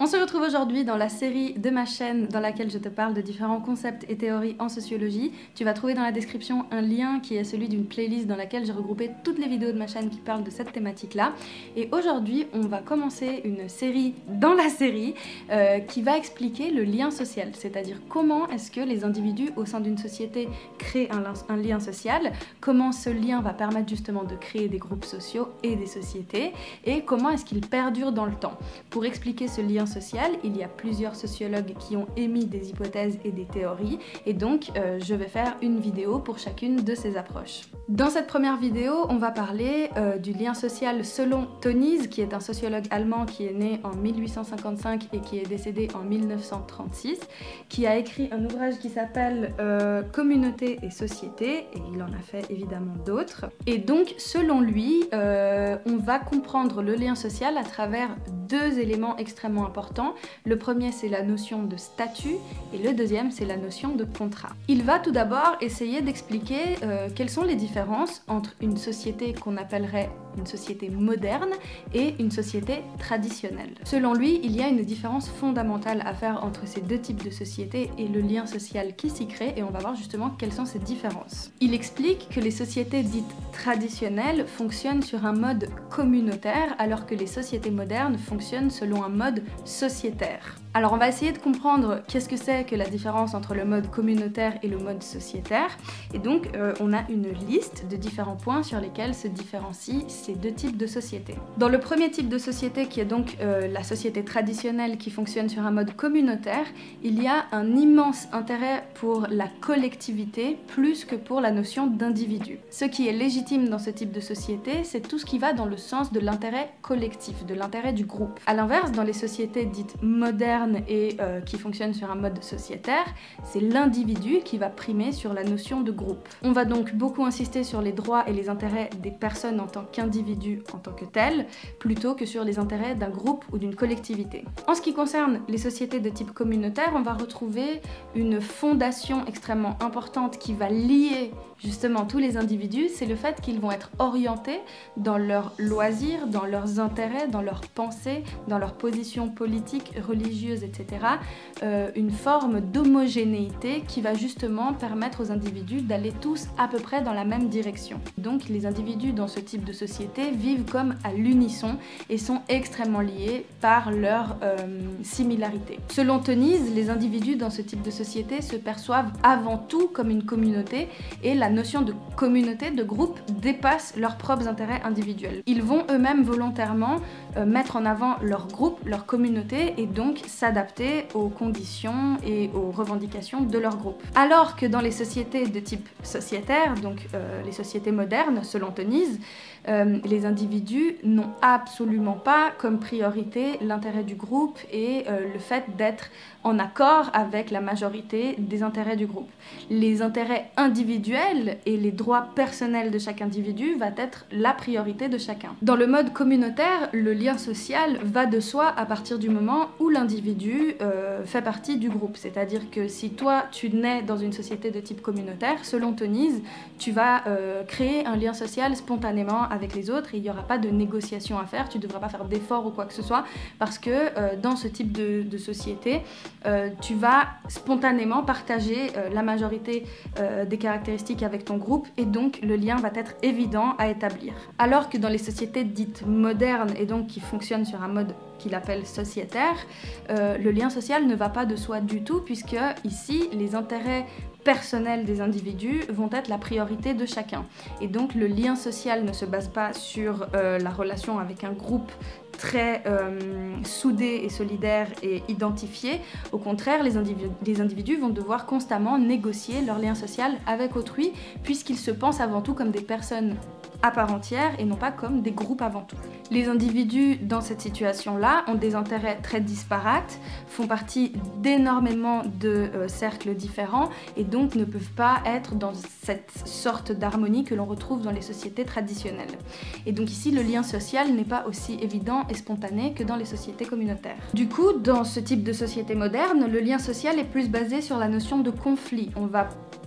On se retrouve aujourd'hui dans la série de ma chaîne dans laquelle je te parle de différents concepts et théories en sociologie. Tu vas trouver dans la description un lien qui est celui d'une playlist dans laquelle j'ai regroupé toutes les vidéos de ma chaîne qui parlent de cette thématique-là. Et aujourd'hui, on va commencer une série dans la série qui va expliquer le lien social, c'est-à-dire comment est-ce que les individus au sein d'une société créent un lien social, comment ce lien va permettre justement de créer des groupes sociaux et des sociétés, et comment est-ce qu'il perdure dans le temps. Pour expliquer ce lien social, il y a plusieurs sociologues qui ont émis des hypothèses et des théories, et donc je vais faire une vidéo pour chacune de ces approches. Dans cette première vidéo, on va parler du lien social selon Tönnies, qui est un sociologue allemand qui est né en 1855 et qui est décédé en 1936, qui a écrit un ouvrage qui s'appelle Communauté et société, et il en a fait évidemment d'autres. Et donc, selon lui, on va comprendre le lien social à travers deux éléments extrêmement importants. Le premier, c'est la notion de statut, et le deuxième, c'est la notion de contrat. Il va tout d'abord essayer d'expliquer quelles sont les différences entre une société qu'on appellerait une société moderne et une société traditionnelle. Selon lui, il y a une différence fondamentale à faire entre ces deux types de sociétés et le lien social qui s'y crée, et on va voir justement quelles sont ces différences. Il explique que les sociétés dites traditionnelles fonctionnent sur un mode communautaire, alors que les sociétés modernes fonctionnent selon un mode sociétaire. Alors on va essayer de comprendre qu'est-ce que c'est que la différence entre le mode communautaire et le mode sociétaire, et donc on a une liste de différents points sur lesquels se différencient ces deux types de sociétés. Dans le premier type de société, qui est donc la société traditionnelle qui fonctionne sur un mode communautaire, il y a un immense intérêt pour la collectivité plus que pour la notion d'individu. Ce qui est légitime dans ce type de société, c'est tout ce qui va dans le sens de l'intérêt collectif, de l'intérêt du groupe. A l'inverse, dans les sociétés dites modernes et qui fonctionnent sur un mode sociétaire, c'est l'individu qui va primer sur la notion de groupe. On va donc beaucoup insister sur les droits et les intérêts des personnes en tant qu'individus en tant que tels, plutôt que sur les intérêts d'un groupe ou d'une collectivité. En ce qui concerne les sociétés de type communautaire, on va retrouver une fondation extrêmement importante qui va lier justement tous les individus, c'est le fait qu'ils vont être orientés dans leurs loisirs, dans leurs intérêts, dans leurs pensées, dans leurs positions politiques, religieuses, etc. Une forme d'homogénéité qui va justement permettre aux individus d'aller tous à peu près dans la même direction. Donc les individus dans ce type de société vivent comme à l'unisson et sont extrêmement liés par leur similarité. Selon Tönnies, les individus dans ce type de société se perçoivent avant tout comme une communauté, et la notion de communauté, de groupe, dépasse leurs propres intérêts individuels. Ils vont eux-mêmes volontairement mettre en avant leur groupe, leur communauté, et donc s'adapter aux conditions et aux revendications de leur groupe. Alors que dans les sociétés de type sociétaire, donc les sociétés modernes, selon Tönnies, les individus n'ont absolument pas comme priorité l'intérêt du groupe et le fait d'être en accord avec la majorité des intérêts du groupe. Les intérêts individuels et les droits personnels de chaque individu va être la priorité de chacun. Dans le mode communautaire, le lien social va de soi à partir du moment où l'individu fait partie du groupe. C'est-à-dire que si toi tu nais dans une société de type communautaire, selon Tönnies, tu vas créer un lien social spontanément avec les autres, et il n'y aura pas de négociation à faire, tu ne devras pas faire d'efforts ou quoi que ce soit, parce que dans ce type de société, tu vas spontanément partager la majorité des caractéristiques avec ton groupe, et donc le lien va être évident à établir. Alors que dans les sociétés dites modernes, et donc qui fonctionnent sur un mode qu'il appelle sociétaire, le lien social ne va pas de soi du tout, puisque ici les intérêts personnels des individus vont être la priorité de chacun. Et donc le lien social ne se base pas sur la relation avec un groupe très soudé et solidaire et identifié. Au contraire, les individus vont devoir constamment négocier leur lien social avec autrui, puisqu'ils se pensent avant tout comme des personnes à part entière et non pas comme des groupes avant tout. Les individus dans cette situation-là ont des intérêts très disparates, font partie d'énormément de cercles différents, et donc ne peuvent pas être dans cette sorte d'harmonie que l'on retrouve dans les sociétés traditionnelles. Et donc ici, le lien social n'est pas aussi évident et spontané que dans les sociétés communautaires. Du coup, dans ce type de société moderne, le lien social est plus basé sur la notion de conflit. On va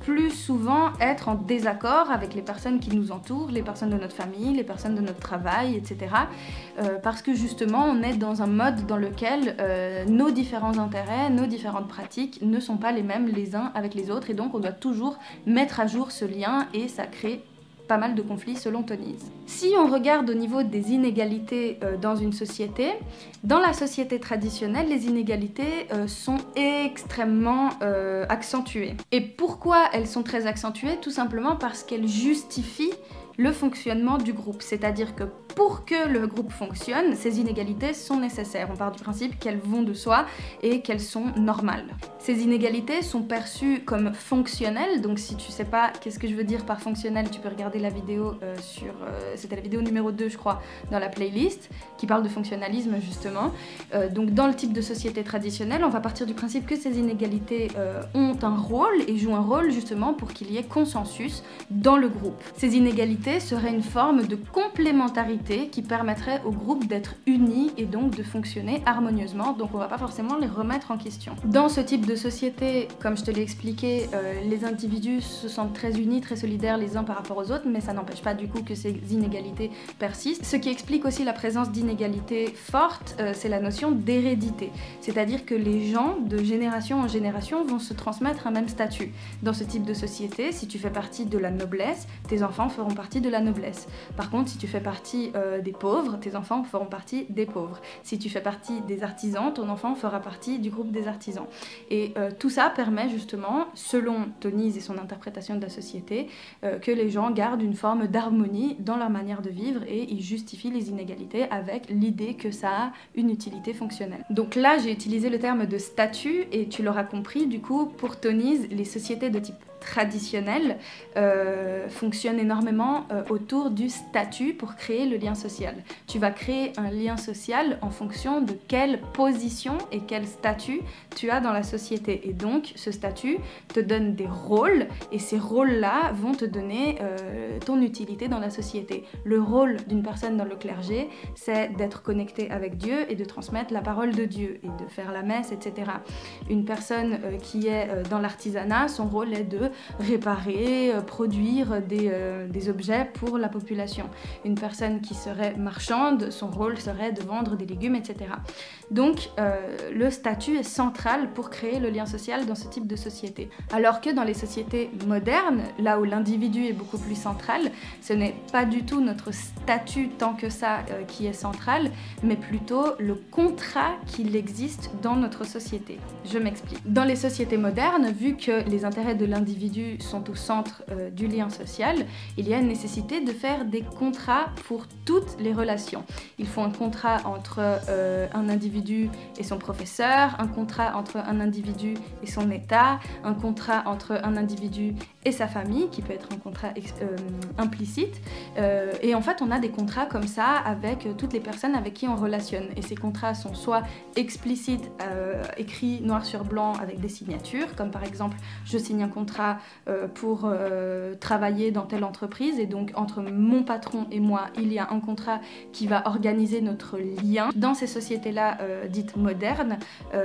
plus souvent être en désaccord avec les personnes qui nous entourent, les personnes de notre famille, les personnes de notre travail, etc. Parce que justement, on est dans un mode dans lequel nos différents intérêts, nos différentes pratiques ne sont pas les mêmes les uns avec les autres, et donc on doit toujours mettre à jour ce lien, et ça crée pas mal de conflits selon Tonise. Si on regarde au niveau des inégalités dans une société, dans la société traditionnelle, les inégalités sont extrêmement accentuées. Et pourquoi elles sont très accentuées? Tout simplement parce qu'elles justifient le fonctionnement du groupe. C'est-à-dire que pour que le groupe fonctionne, ces inégalités sont nécessaires. On part du principe qu'elles vont de soi et qu'elles sont normales. Ces inégalités sont perçues comme fonctionnelles, donc si tu sais pas qu'est-ce que je veux dire par fonctionnel, tu peux regarder la vidéo c'était la vidéo numéro 2 je crois, dans la playlist, qui parle de fonctionnalisme justement. Donc dans le type de société traditionnelle, on va partir du principe que ces inégalités ont un rôle et jouent un rôle justement pour qu'il y ait consensus dans le groupe. Ces inégalités seraient une forme de complémentarité qui permettrait au groupe d'être unis et donc de fonctionner harmonieusement, donc on va pas forcément les remettre en question. Dans ce type de société, comme je te l'ai expliqué, les individus se sentent très unis, très solidaires les uns par rapport aux autres, mais ça n'empêche pas du coup que ces inégalités persistent. Ce qui explique aussi la présence d'inégalités fortes, c'est la notion d'hérédité, c'est-à-dire que les gens de génération en génération vont se transmettre un même statut. Dans ce type de société, si tu fais partie de la noblesse, tes enfants feront partie de la noblesse. Par contre, si tu fais partie des pauvres, tes enfants feront partie des pauvres. Si tu fais partie des artisans, ton enfant fera partie du groupe des artisans. Et tout ça permet justement, selon Tonise et son interprétation de la société, que les gens gardent une forme d'harmonie dans leur manière de vivre, et ils justifient les inégalités avec l'idée que ça a une utilité fonctionnelle. Donc là, j'ai utilisé le terme de statut, et tu l'auras compris, du coup, pour Tonise, les sociétés de type traditionnel fonctionne énormément autour du statut pour créer le lien social. Tu vas créer un lien social en fonction de quelle position et quel statut tu as dans la société. Et donc, ce statut te donne des rôles, et ces rôles-là vont te donner ton utilité dans la société. Le rôle d'une personne dans le clergé, c'est d'être connecté avec Dieu et de transmettre la parole de Dieu et de faire la messe, etc. Une personne qui est dans l'artisanat, son rôle est de réparer, produire des objets pour la population. Une personne qui serait marchande, son rôle serait de vendre des légumes, etc. Donc le statut est central pour créer le lien social dans ce type de société. Alors que dans les sociétés modernes, là où l'individu est beaucoup plus central, ce n'est pas du tout notre statut tant que ça qui est central, mais plutôt le contrat qu'il existe dans notre société. Je m'explique. Dans les sociétés modernes, vu que les intérêts de l'individu sont au centre du lien social, il y a une nécessité de faire des contrats pour toutes les relations. Il faut un contrat entre un individu et son professeur, un contrat entre un individu et son état, un contrat entre un individu et sa famille, qui peut être un contrat implicite. Et en fait, on a des contrats comme ça avec toutes les personnes avec qui on relationne. Et ces contrats sont soit explicites, écrits noir sur blanc avec des signatures, comme par exemple, je signe un contrat pour travailler dans telle entreprise, et donc entre mon patron et moi, il y a un contrat qui va organiser notre lien. Dans ces sociétés-là dites modernes,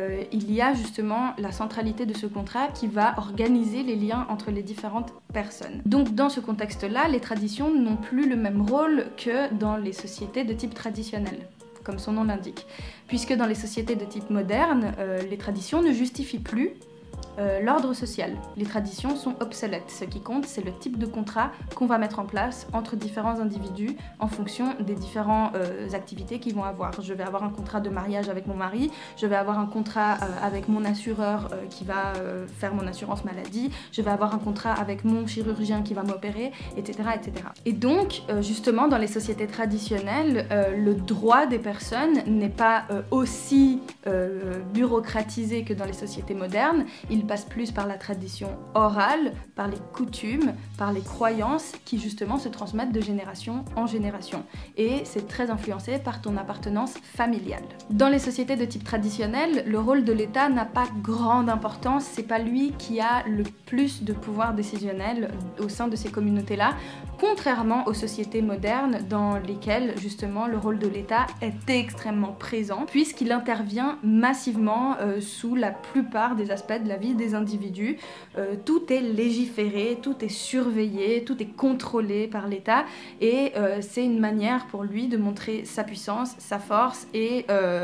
il y a justement la centralité de ce contrat qui va organiser les liens entre les différentes personnes. Donc dans ce contexte-là, les traditions n'ont plus le même rôle que dans les sociétés de type traditionnel, comme son nom l'indique. Puisque dans les sociétés de type moderne, les traditions ne justifient plus l'ordre social. Les traditions sont obsolètes. Ce qui compte, c'est le type de contrat qu'on va mettre en place entre différents individus en fonction des différentes activités qu'ils vont avoir. Je vais avoir un contrat de mariage avec mon mari, je vais avoir un contrat avec mon assureur qui va faire mon assurance maladie, je vais avoir un contrat avec mon chirurgien qui va m'opérer, etc., etc. Et donc, justement, dans les sociétés traditionnelles, le droit des personnes n'est pas aussi bureaucratisé que dans les sociétés modernes. Il passe plus par la tradition orale, par les coutumes, par les croyances qui justement se transmettent de génération en génération. Et c'est très influencé par ton appartenance familiale. Dans les sociétés de type traditionnel, le rôle de l'État n'a pas grande importance, c'est pas lui qui a le plus de pouvoir décisionnel au sein de ces communautés-là. contrairement aux sociétés modernes dans lesquelles justement le rôle de l'État est extrêmement présent puisqu'il intervient massivement sous la plupart des aspects de la vie des individus. Tout est légiféré, tout est surveillé, tout est contrôlé par l'État et c'est une manière pour lui de montrer sa puissance, sa force et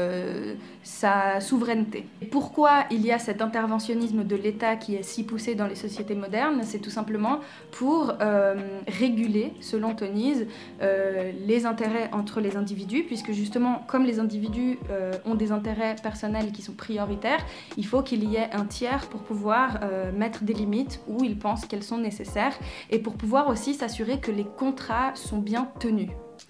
sa souveraineté. Et pourquoi il y a cet interventionnisme de l'État qui est si poussé dans les sociétés modernes? C'est tout simplement pour réguler, selon Tonys, les intérêts entre les individus, puisque justement, comme les individus ont des intérêts personnels qui sont prioritaires, il faut qu'il y ait un tiers pour pouvoir mettre des limites où ils pensent qu'elles sont nécessaires et pour pouvoir aussi s'assurer que les contrats sont bien tenus.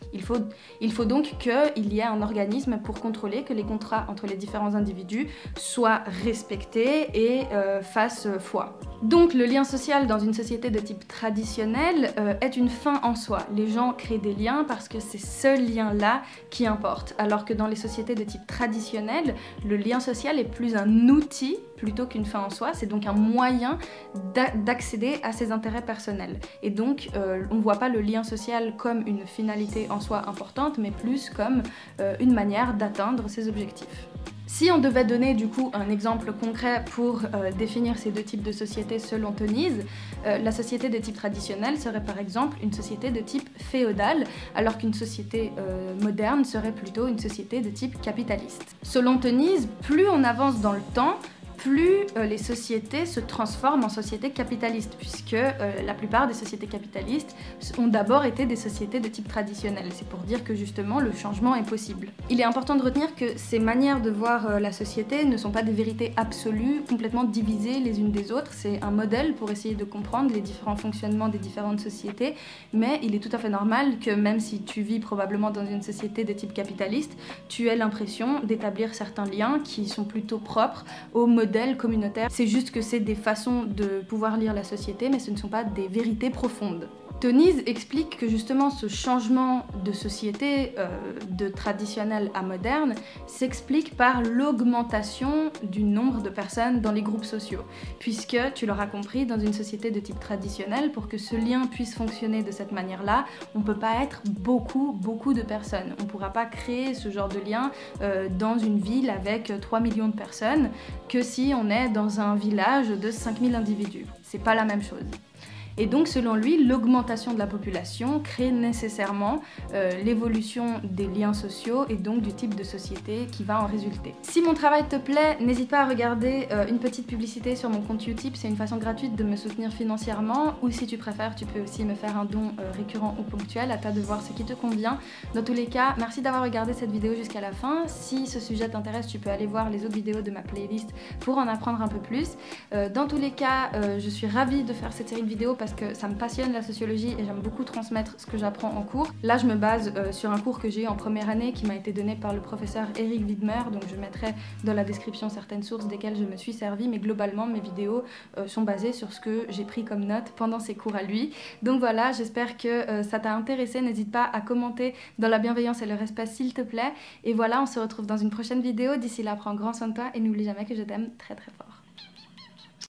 Il faut donc qu'il y ait un organisme pour contrôler que les contrats entre les différents individus soient respectés et fassent foi. Donc le lien social dans une société de type traditionnel est une fin en soi. Les gens créent des liens parce que c'est ce lien-là qui importe. Alors que dans les sociétés de type traditionnel, le lien social est plus un outil plutôt qu'une fin en soi. C'est donc un moyen d'accéder à ses intérêts personnels. Et donc on ne voit pas le lien social comme une finalité en soi importante, mais plus comme une manière d'atteindre ses objectifs. Si on devait donner du coup un exemple concret pour définir ces deux types de sociétés selon Tonys, la société de type traditionnel serait par exemple une société de type féodal, alors qu'une société moderne serait plutôt une société de type capitaliste. Selon Tonys, plus on avance dans le temps, plus les sociétés se transforment en sociétés capitalistes, puisque la plupart des sociétés capitalistes ont d'abord été des sociétés de type traditionnel. C'est pour dire que justement le changement est possible. Il est important de retenir que ces manières de voir la société ne sont pas des vérités absolues, complètement divisées les unes des autres. C'est un modèle pour essayer de comprendre les différents fonctionnements des différentes sociétés, mais il est tout à fait normal que même si tu vis probablement dans une société de type capitaliste, tu aies l'impression d'établir certains liens qui sont plutôt propres au modèle communautaire. C'est juste que c'est des façons de pouvoir lire la société, mais ce ne sont pas des vérités profondes. Tonys explique que justement ce changement de société de traditionnel à moderne s'explique par l'augmentation du nombre de personnes dans les groupes sociaux. Puisque, tu l'auras compris, dans une société de type traditionnel, pour que ce lien puisse fonctionner de cette manière-là, on ne peut pas être beaucoup de personnes. On ne pourra pas créer ce genre de lien dans une ville avec 3 millions de personnes que si on est dans un village de 5000 individus. C'est pas la même chose. Et donc selon lui, l'augmentation de la population crée nécessairement l'évolution des liens sociaux et donc du type de société qui va en résulter. Si mon travail te plaît, n'hésite pas à regarder une petite publicité sur mon compte Utip, c'est une façon gratuite de me soutenir financièrement, ou si tu préfères, tu peux aussi me faire un don récurrent ou ponctuel, à toi de voir ce qui te convient. Dans tous les cas, merci d'avoir regardé cette vidéo jusqu'à la fin. Si ce sujet t'intéresse, tu peux aller voir les autres vidéos de ma playlist pour en apprendre un peu plus. Dans tous les cas, je suis ravie de faire cette série de vidéos parce que ça me passionne la sociologie et j'aime beaucoup transmettre ce que j'apprends en cours. Là je me base sur un cours que j'ai eu en première année qui m'a été donné par le professeur Eric Widmer, donc je mettrai dans la description certaines sources desquelles je me suis servie, mais globalement mes vidéos sont basées sur ce que j'ai pris comme note pendant ces cours à lui. Donc voilà, j'espère que ça t'a intéressé, n'hésite pas à commenter dans la bienveillance et le respect s'il te plaît. Et voilà, on se retrouve dans une prochaine vidéo, d'ici là prends grand soin de toi et n'oublie jamais que je t'aime très très fort.